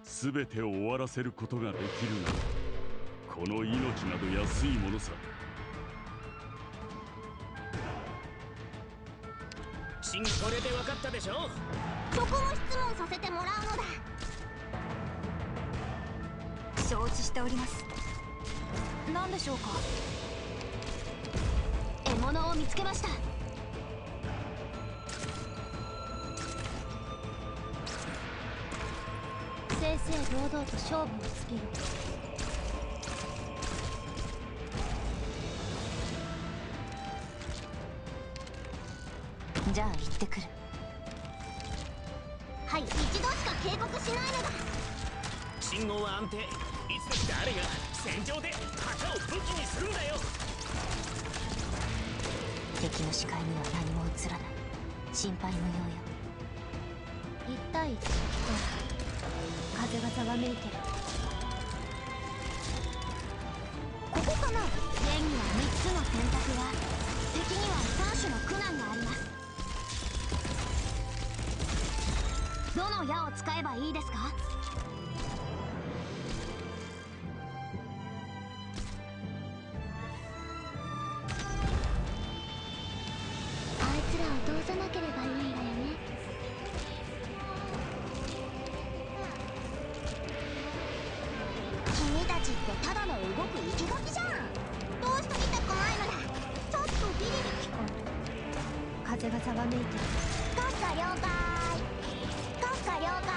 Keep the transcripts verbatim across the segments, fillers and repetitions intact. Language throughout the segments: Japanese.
全てを終わらせることができるなら、この命など安いものさ。 シン、これで分かったでしょ。 そこも質問させてもらうのだ。承知しております。何でしょうか。獲物を見つけました。正々堂々と勝負をつける。じゃあ行ってくる。はい、一度しか警告しないのだ。 信号は安定。いつで誰が戦場で旗を武器にするんだよ。 敵の視界には何も映らない。心配無用よ。一対一。風がざわめいてる。ここかな。剣にはみっつの選択が、敵にはさん種の苦難があります。どの矢を使えばいいですか。あいつらを通さなければいいんだよね。君たちってただの動く生きガキじゃん。どうして見たくないのだ。ちょっとビリビリ聞こえる。風がざわめいてる。閣下了解。閣下了解。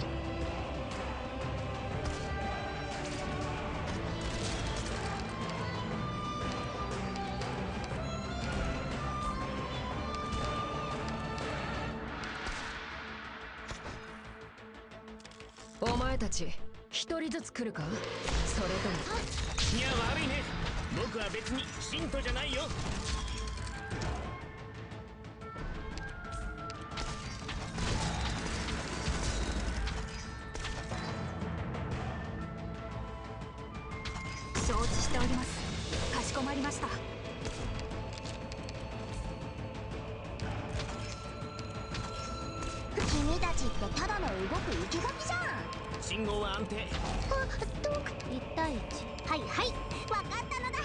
お前たち一人ずつ来るか。それとも。 いや悪いね。僕は別に信徒じゃないよ。 承知しております。かしこまりました。君たちってただの動く生きガキじゃん。 信号は安定。 あ、どうか。一対一。はいはい、分かったのだ。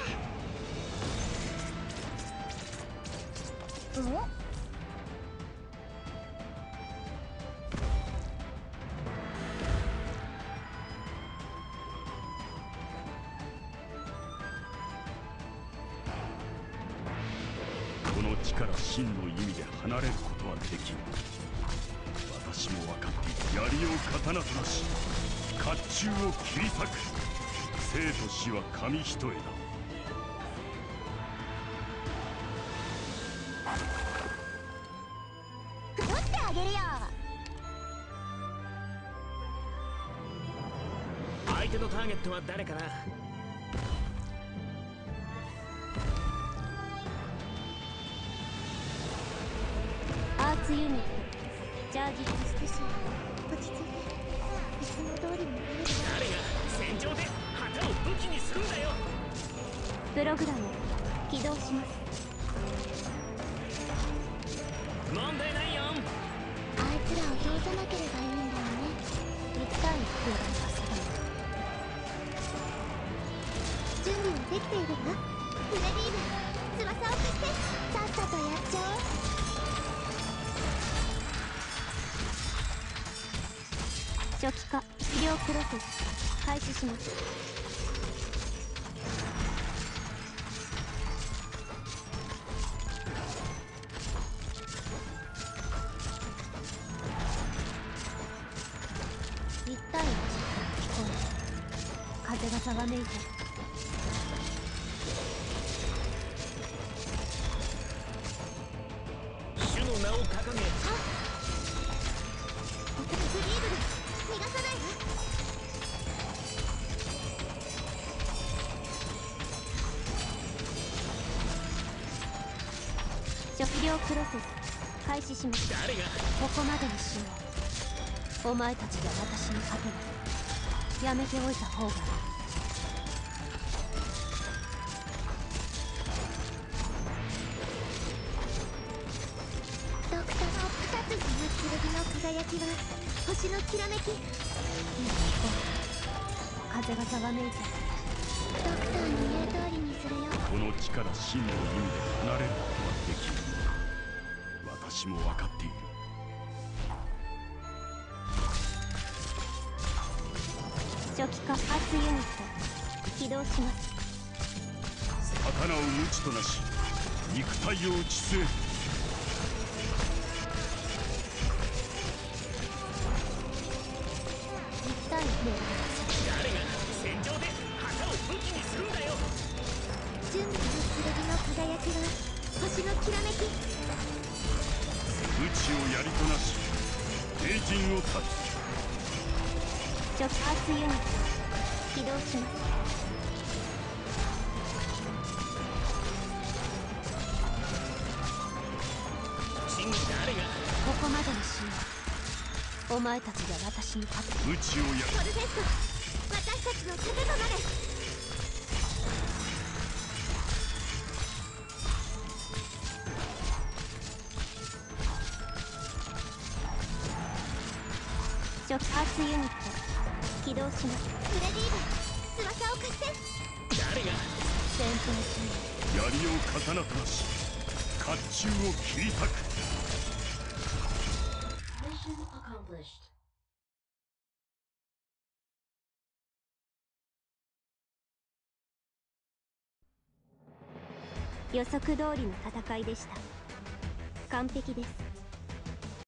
お。 この地から真の意味で離れることはできん。私も分かって槍を刀となし、甲冑を切り裂く。生と死は紙一重だ。 撃ってあげるよ。 相手のターゲットは誰かな。 アーツユニットチャージアステシア。落ち着いて。いつも通りになれる。 誰が戦場で旗を武器にするんだよ。 プログラム起動します。 問題ないよ。 あいつらを通さなければいいんだよね。一対一ではさせない。準備はできているわ。フレディーヌ、翼を貸して。さっさとやっちゃおう。初期化治療プロセス開始します。一対一。聞こえる。風がざわめいてる。 主の名を掲げ。 フリーブル逃がさないで。初期療プロセス開始します。 誰が。 ここまでにしよう。お前たちで私に勝てない。やめておいた方がいい。ドクターの二つの剣の輝きは星のきらめき。風がざわめいてる。ドクターの言う通りにするよ。 この地から真の意味で離れることはできる。私も分かっている。 初期化発ユニット起動します。 刀を無知となし肉体を打ち据える。 一体ね。 誰が戦場で旗を武器にするんだよ。 準備の剣の輝きは星のきらめき。 無知を槍となし兵陣を断つ。 初期発ユニット起動します。 真に誰が。 ここまでのシーン、お前たちが私に勝つ。 無知をやポルフェスト、私たちの盾となれ。初期発ユニット起動します。フレディーブ、翼を貸して。 誰が。 戦闘中槍を刀となし甲冑を切り裂く。 予測通りの戦いでした。完璧です。